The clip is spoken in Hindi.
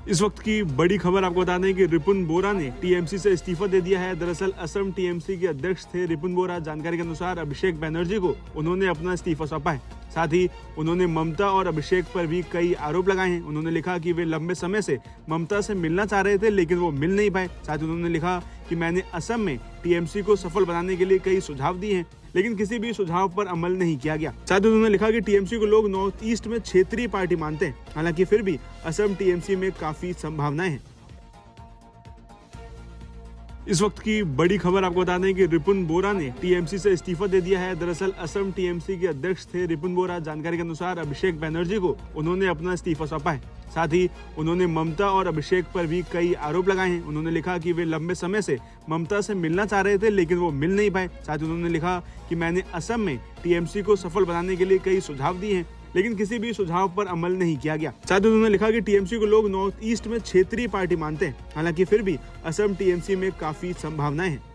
इस वक्त की बड़ी खबर आपको बता दें कि रिपुन बोरा ने टीएमसी से इस्तीफा दे दिया है। दरअसल असम टीएमसी के अध्यक्ष थे रिपुन बोरा। जानकारी के अनुसार अभिषेक बैनर्जी को उन्होंने अपना इस्तीफा सौंपा है। साथ ही उन्होंने ममता और अभिषेक पर भी कई आरोप लगाए हैं। उन्होंने लिखा कि वे लंबे समय से ममता से मिलना चाह रहे थे, लेकिन वो मिल नहीं पाए। साथ ही उन्होंने लिखा कि मैंने असम में टीएमसी को सफल बनाने के लिए कई सुझाव दिए हैं, लेकिन किसी भी सुझाव पर अमल नहीं किया गया। साथ ही उन्होंने लिखा कि टीएमसी को लोग नॉर्थ ईस्ट में क्षेत्रीय पार्टी मानते हैं, हालांकि फिर भी असम टीएमसी में काफी संभावनाएं हैं। इस वक्त की बड़ी खबर आपको बता दें कि रिपुन बोरा ने टीएमसी से इस्तीफा दे दिया है। दरअसल असम टीएमसी के अध्यक्ष थे रिपुन बोरा। जानकारी के अनुसार अभिषेक बैनर्जी को उन्होंने अपना इस्तीफा सौंपा है। साथ ही उन्होंने ममता और अभिषेक पर भी कई आरोप लगाए हैं। उन्होंने लिखा कि वे लंबे समय से ममता से मिलना चाह रहे थे, लेकिन वो मिल नहीं पाए। साथ ही उन्होंने लिखा कि मैंने असम में टीएमसी को सफल बनाने के लिए कई सुझाव दिए हैं, लेकिन किसी भी सुझाव पर अमल नहीं किया गया। साथ ही उन्होंने लिखा कि टीएमसी को लोग नॉर्थ ईस्ट में क्षेत्रीय पार्टी मानते हैं, हालांकि फिर भी असम टीएमसी में काफी संभावनाएं हैं।